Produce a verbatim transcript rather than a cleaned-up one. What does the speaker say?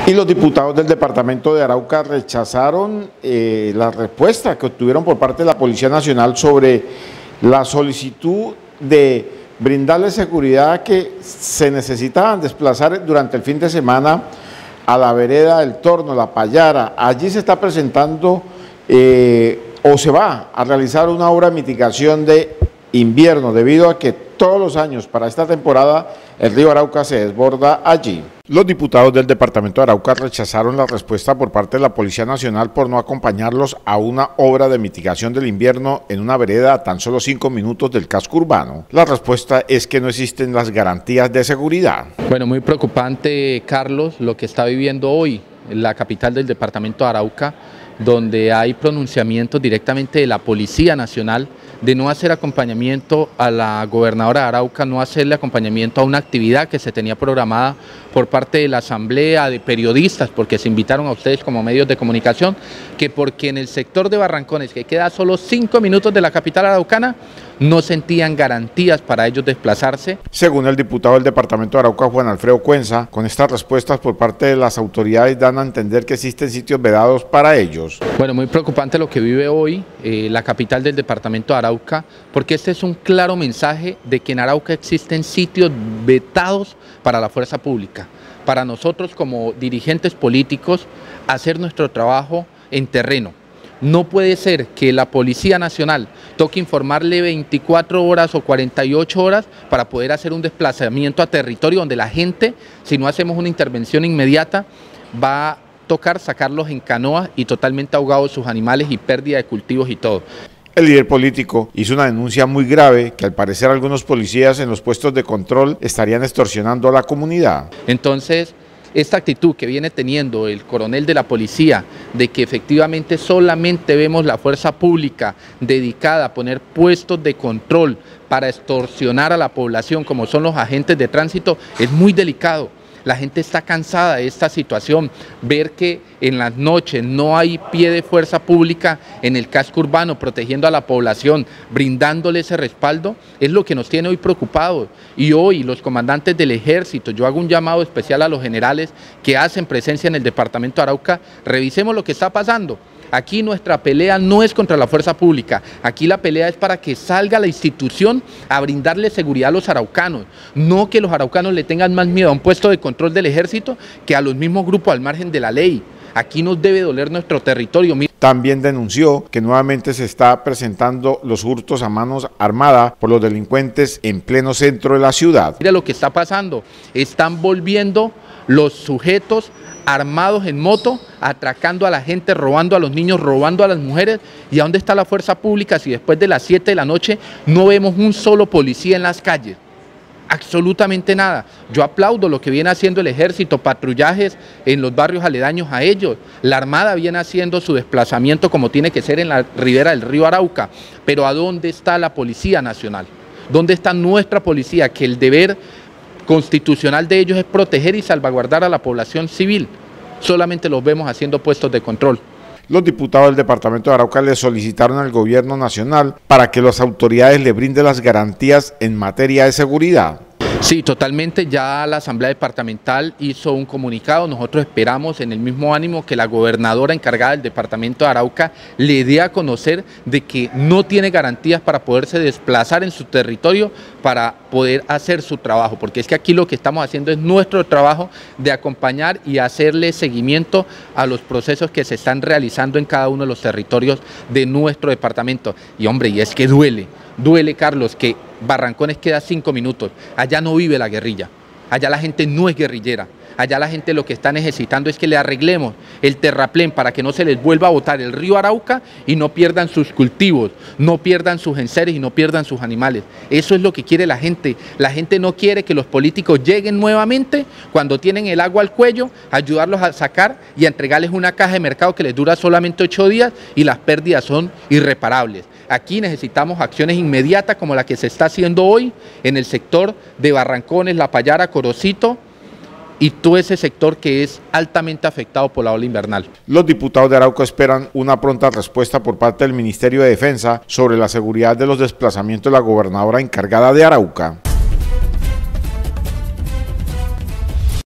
Y los diputados del departamento de Arauca rechazaron eh, la respuesta que obtuvieron por parte de la Policía Nacional sobre la solicitud de brindarle seguridad que se necesitaban desplazar durante el fin de semana a la vereda del Torno, la Payara. Allí se está presentando eh, o se va a realizar una obra de mitigación de invierno debido a que todos los años para esta temporada el río Arauca se desborda allí. Los diputados del departamento de Arauca rechazaron la respuesta por parte de la Policía Nacional por no acompañarlos a una obra de mitigación del invierno en una vereda a tan solo cinco minutos del casco urbano. La respuesta es que no existen las garantías de seguridad. Bueno, muy preocupante, Carlos, lo que está viviendo hoy en la capital del departamento de Arauca, donde hay pronunciamientos directamente de la Policía Nacional de no hacer acompañamiento a la gobernadora de Arauca, no hacerle acompañamiento a una actividad que se tenía programada por parte de la asamblea de periodistas, porque se invitaron a ustedes como medios de comunicación, que porque en el sector de Barrancones, que queda a solo cinco minutos de la capital araucana, no sentían garantías para ellos desplazarse. Según el diputado del departamento de Arauca, Juan Alfredo Cuenza, con estas respuestas por parte de las autoridades dan a entender que existen sitios vedados para ellos. Bueno, muy preocupante lo que vive hoy eh, la capital del departamento de Arauca, porque este es un claro mensaje de que en Arauca existen sitios vetados para la fuerza pública. Para nosotros como dirigentes políticos, hacer nuestro trabajo en terreno. No puede ser que la Policía Nacional toque informarle veinticuatro horas o cuarenta y ocho horas para poder hacer un desplazamiento a territorio donde la gente, si no hacemos una intervención inmediata, va a tocar sacarlos en canoa y totalmente ahogados sus animales y pérdida de cultivos y todo. El líder político hizo una denuncia muy grave que al parecer algunos policías en los puestos de control estarían extorsionando a la comunidad. Entonces, esta actitud que viene teniendo el coronel de la policía, de que efectivamente solamente vemos la fuerza pública dedicada a poner puestos de control para extorsionar a la población, como son los agentes de tránsito, es muy delicado. La gente está cansada de esta situación, ver que en las noches no hay pie de fuerza pública en el casco urbano protegiendo a la población, brindándole ese respaldo, es lo que nos tiene hoy preocupados. Y hoy los comandantes del ejército, yo hago un llamado especial a los generales que hacen presencia en el departamento de Arauca, revisemos lo que está pasando. Aquí nuestra pelea no es contra la fuerza pública, aquí la pelea es para que salga la institución a brindarle seguridad a los araucanos, no que los araucanos le tengan más miedo a un puesto de control del ejército que a los mismos grupos al margen de la ley. Aquí nos debe doler nuestro territorio. También denunció que nuevamente se está presentando los hurtos a manos armadas por los delincuentes en pleno centro de la ciudad. Mira lo que está pasando, están volviendo los sujetos armados en moto, atracando a la gente, robando a los niños, robando a las mujeres. ¿Y a dónde está la fuerza pública si después de las siete de la noche no vemos un solo policía en las calles? Absolutamente nada. Yo aplaudo lo que viene haciendo el ejército, patrullajes en los barrios aledaños a ellos. La Armada viene haciendo su desplazamiento como tiene que ser en la ribera del río Arauca. Pero ¿a dónde está la Policía Nacional? ¿Dónde está nuestra policía? Que el deber constitucional de ellos es proteger y salvaguardar a la población civil. Solamente los vemos haciendo puestos de control. Los diputados del departamento de Arauca le solicitaron al gobierno nacional para que las autoridades le brinden las garantías en materia de seguridad. Sí, totalmente. Ya la Asamblea Departamental hizo un comunicado. Nosotros esperamos en el mismo ánimo que la gobernadora encargada del departamento de Arauca le dé a conocer de que no tiene garantías para poderse desplazar en su territorio para poder hacer su trabajo, porque es que aquí lo que estamos haciendo es nuestro trabajo de acompañar y hacerle seguimiento a los procesos que se están realizando en cada uno de los territorios de nuestro departamento. Y hombre, y es que duele. Duele, Carlos, que Barrancones queda cinco minutos, allá no vive la guerrilla, allá la gente no es guerrillera, allá la gente lo que está necesitando es que le arreglemos el terraplén para que no se les vuelva a botar el río Arauca y no pierdan sus cultivos, no pierdan sus enseres y no pierdan sus animales. Eso es lo que quiere la gente. La gente no quiere que los políticos lleguen nuevamente cuando tienen el agua al cuello, ayudarlos a sacar y a entregarles una caja de mercado que les dura solamente ocho días y las pérdidas son irreparables. Aquí necesitamos acciones inmediatas como la que se está haciendo hoy en el sector de Barrancones, La Payara, Corocito y todo ese sector que es altamente afectado por la ola invernal. Los diputados de Arauca esperan una pronta respuesta por parte del Ministerio de Defensa sobre la seguridad de los desplazamientos de la gobernadora encargada de Arauca.